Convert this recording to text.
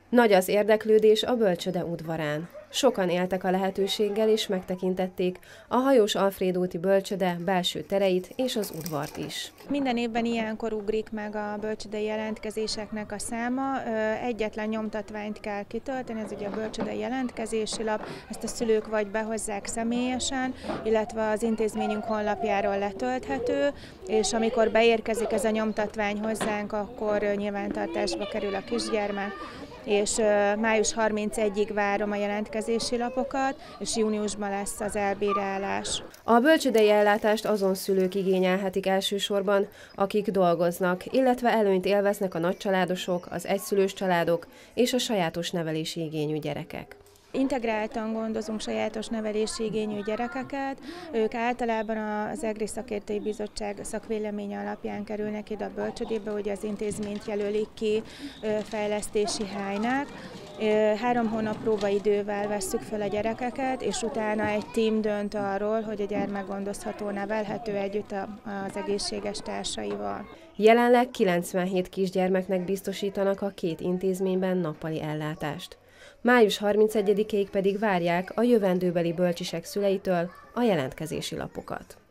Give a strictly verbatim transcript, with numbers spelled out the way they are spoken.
Nagy az érdeklődés a bölcsöde udvarán. Sokan éltek a lehetőséggel és megtekintették a Hajós Alfréd úti bölcsöde belső tereit és az udvart is. Minden évben ilyenkor ugrik meg a bölcsödei jelentkezéseknek a száma. Egyetlen nyomtatványt kell kitölteni, ez ugye a bölcsödei jelentkezési lap, ezt a szülők vagy behozzák személyesen, illetve az intézményünk honlapjáról letölthető, és amikor beérkezik ez a nyomtatvány hozzánk, akkor nyilvántartásba kerül a kisgyermek, és május harmincegyedikéig várom a jelentkezési lapokat, és júniusban lesz az elbírálás. A bölcsödei ellátást azon szülők igényelhetik elsősorban, akik dolgoznak, illetve előnyt élveznek a nagycsaládosok, az egyszülős családok és a sajátos nevelési igényű gyerekek. Integráltan gondozunk sajátos nevelési igényű gyerekeket, ők általában az EGRI Szakértői Bizottság szakvéleménye alapján kerülnek ide a bölcsödébe, hogy az intézményt jelölik ki fejlesztési helynek. Három hónap próbaidővel vesszük fel a gyerekeket, és utána egy tím dönt arról, hogy a gyermek gondozható, nevelhető együtt az egészséges társaival. Jelenleg kilencvenhét kisgyermeknek biztosítanak a két intézményben nappali ellátást. május harmincegyedikéig pedig várják a jövendőbeli bölcsisek szüleitől a jelentkezési lapokat.